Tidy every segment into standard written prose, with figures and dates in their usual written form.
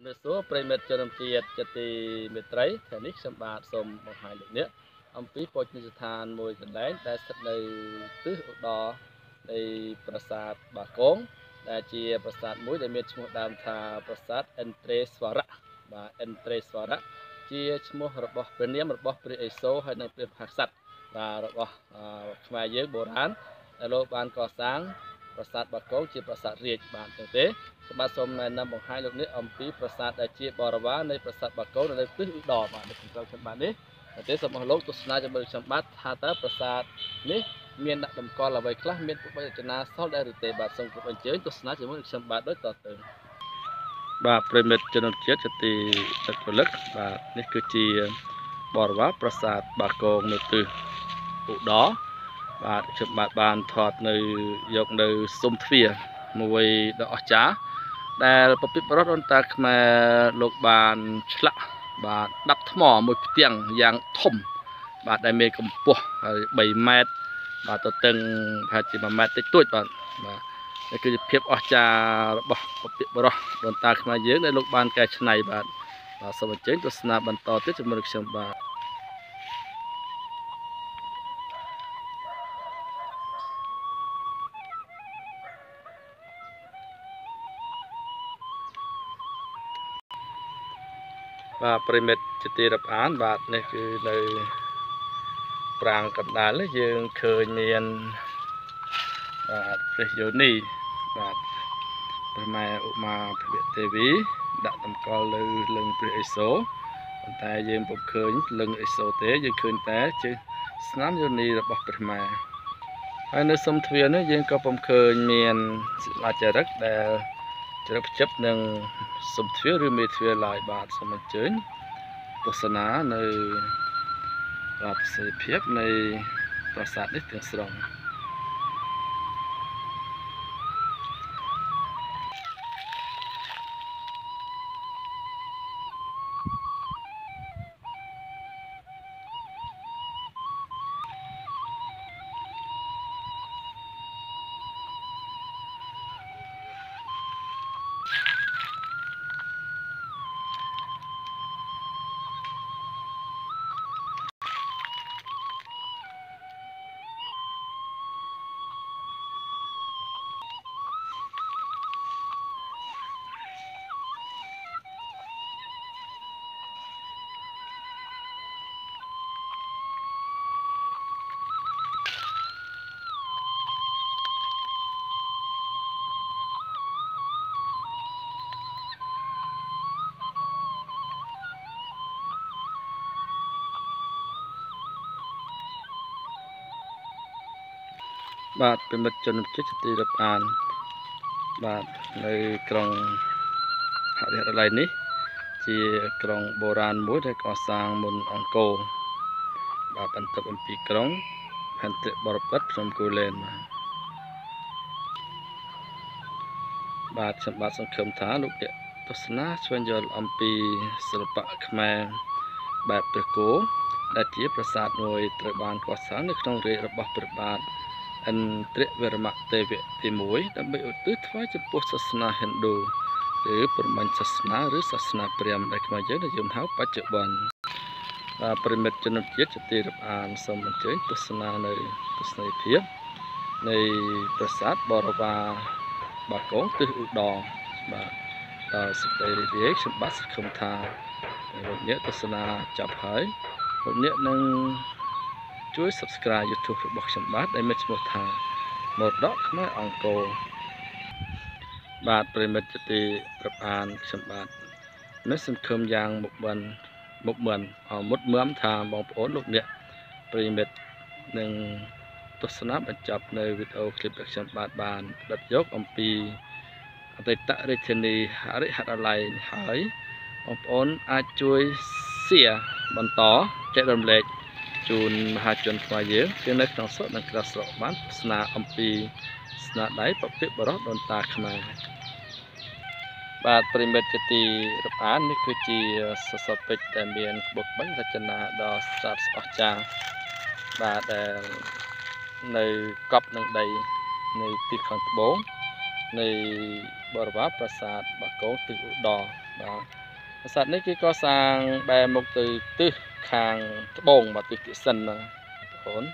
មេសួរប្រិមិត្តជនជាតិជាទីមេត្រីថ្ងៃនេះខ្ញុំបាទសូមបង្ហាញលោកអ្នកអំពីបូជនីយដ្ឋានមួយកន្លែងដែលស្ថិតនៅទិសឧត្តរនៃប្រាសាទបាគងដែលជាប្រាសាទមួយដែលមានឈ្មោះដើមថាប្រាសាទឥន្ទ្រេស្វរៈបាទឥន្ទ្រេស្វរៈជាឈ្មោះរបស់ព្រះនាមរបស់ព្រះឥសូរហើយនិងព្រះមហាក្សត្របាទរបស់ខ្មែរយើងបុរាណដែលលោកបានកសាងប្រាសាទបាគងជាប្រាសាទរាជបាទអញ្ចឹងទេបាទសូមណែនាំបង្ហាញលោកនេះអំពីប្រាសាទដែលជាបរិវារនៃប្រាសាទបាគងនៅទិសឧត្តរបាទនៅក្នុងខ្ញុំបាទនេះតែសូមអស់លោកទស្សនាជាមួយខ្ញុំបាទថាតើប្រាសាទនេះមានដាក់តម្កល់អ្វីខ្លះមានពុទ្ធរចនាសោដែរឬទេបាទសូមគោរពអញ្ជើញទស្សនាជាមួយខ្ញុំបាទដូចតទៅបាទប្រិមិត្តជនជាតិជាទីទឹកពលិកបាទនេះគឺជាបរិវារប្រាសាទបាគងនៅទិសឧត្តរបាទខ្ញុំបាទបានថតនៅយកនៅស៊ុំទ្វារមួយដ៏អស្ចារ្យដែលប្រពិតបរិបទដូនតាខ្មែរលោកបានឆ្លាក់បាទដាប់ថ្មមួយផ្ទាំងយ៉ាងធំបាទដែលមានកម្ពស់3ម៉ែត្របាទទៅតឹងប្រហែលជា1ម៉ែត្រតិចតួចបាទនេះគឺជាភាពអស្ចារ្យរបស់ប្រពិតបរិបទដូនតាខ្មែរយើងដែលលោកបានកែច្នៃបាទសូមអញ្ជើញទស្សនាបន្តទៀតជាមួយនឹងខ្ញុំបាទបាទប្រិមិត្តជាទីរាប់អានបាទនេះគឺនៅប្រាង្គកណ្ដាលយើងឃើញមានបាទព្រះយោនីបាទព្រះម៉ែឧមាភវទេវីដាក់តម្កល់លើលឹងព្រះឥសូរប៉ុន្តែយើងពុំឃើញលឹងឥសូរទេយើងឃើញតែជើងស្នាមយោនីរបស់ព្រះម៉ែហើយនៅស៊ុំទ្វារនេះយើងក៏ពុំឃើញមានសិលាចារឹកដែលជ្រាបភ្ជាប់នឹងស៊ុំទ្វារឬមេទ្វារឡើយបាទសូមអញ្ជើញទស្សនានៅប្រសិទ្ធភាពនៃប្រាសាទនេះទាំងស្រុងបាទប្រិមិត្តជនជាតិជាទីរាប់អានបាទនៅក្រុងហរិហរល័យនេះជាក្រុងបុរាណមួយដែលកសាងមុនអង្គរបាទបន្ទាប់អំពីក្រុងហន្តិបរពតភ្នំគូលែនបាទខ្ញុំបាទសង្ឃឹមថាលោកអ្នកទស្សនាស្វែងយល់អំពីសិល្បៈខ្មែរបែបព្រះគោដែលជាប្រាសាទមួយត្រូវបានកសាងនៅក្នុងរាជរបស់ព្រះបាទឥន្ទ្រវរមទេវៈទី1ដើម្បីឧទ្ទិសថ្វាយចំពោះសាសនាហិណ្ឌូឬព្រហ្មញ្ញសាសនាឬសាសនាព្រាហ្មណ៍ដែលខ្មែរយើងនិយមហៅបច្ចុប្បន្នបាទប្រិមិត្តជនជាតិជាទីរាប់អានសូមអញ្ជើញទស្សនានៅទស្សនីយភាពនៃប្រាសាទបរិវារបាគងទិសឧត្តរបាទដល់សេចក្តីរីករាយខ្ញុំបាទសង្ឃឹមថាលោកអ្នកទស្សនាចាប់ហើយលោកអ្នកនឹងជួយ Subscribe YouTube របស់ខ្ញុំបាទដែលមានឈ្មោះថាមរតកខ្មែរអង្គរបាទប្រិមិត្តជាទីរាប់អានខ្ញុំបាទមានសង្ឃឹមយ៉ាងមុតមមថាបងប្អូនលោកអ្នកប្រិមិត្តនឹងទស្សនាបញ្ចប់នៅវីដេអូឃ្លីបរបស់ខ្ញុំបាទបានផ្ដិតយកអំពីអតីតរាជធានីហរិហរល័យហើយបងប្អូនអាចជួយ share បន្តចែករំលែកជូនមហាជនខ្មែរយើងជានៅក្នុងស្រុកនិងក្រៅស្រុកបានស្នាអំពីស្នាដៃប្រពិតបរិបទដូនតាខ្មែរបាទប្រិមិត្តជាទីរាប់អាននេះគឺជាសសរពេជ្រដែលមានក្បូរក្បាច់រចនាដ៏ស្អាតអស្ចារ្យបាទដែលនៅកប់នឹងដីនៅទីខាងត្បូងនៃបរិវារប្រាសាទបាគងទិសឧត្តរបាទប្រាសាទនេះគេកសាងបែរមុខទៅទិសខាងត្បូងបាទទិសតិសិនណាបងប្អូន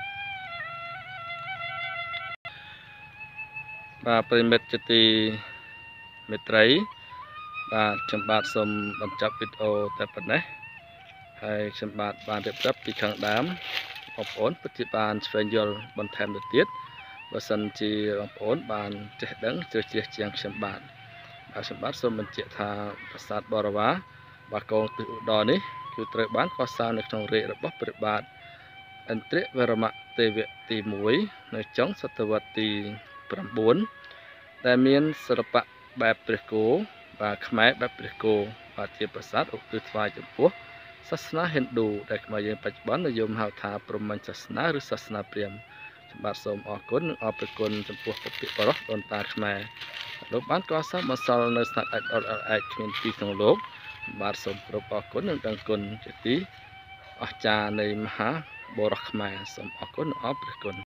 បាទប្រិមិត្តជាទីមេត្រីបាទខ្ញុំបាទសូមបញ្ចប់វីដេអូតែប៉ុណ្ណេះហើយខ្ញុំបាទបានរៀបរាប់ពីខាងដើមបងប្អូនពិតជាបានស្វែងយល់បន្ថែមទៅទៀតបើសិនជាបងប្អូនបានចេះដឹងជ្រៅជ្រះជាងខ្ញុំបាទខ្ញុំបាទសូមបញ្ជាក់ថាប្រាសាទបរវាបាគងទិសឧត្តរនេះគឺត្រូវបានកសាងនៅក្នុងរាជ្យរបស់ព្រះបាទឥន្ទ្រវរមទេវៈទី1នៅចុងសតវត្សទី9ដែលមានសិល្បៈបែបព្រះគោបាទខ្មែរបែបព្រះគោបាទជាប្រាសាទឧទ្ទិសថ្វាយចំពោះសាសនាហិណ្ឌូដែលខ្មែរយើងបច្ចុប្បន្ននិយមហៅថាព្រហ្មញ្ញសាសនាឬសាសនាព្រាហ្មណ៍ខ្ញុំបាទសូមអរគុណនិងអរព្រគុណចំពោះពុទ្ធបរិសដូនតាខ្មែរលោកបានកសាងបន្សល់នៅស្នាដៃដ៏ល្អឯកគ្មានទីក្នុងលោកបាទសូមគោរពអរគុណនិងដឹងគុណជាទីអស្ចារ្យនៃមហាបុរសខ្មែរសូមអរគុណនិងអរព្រគុណ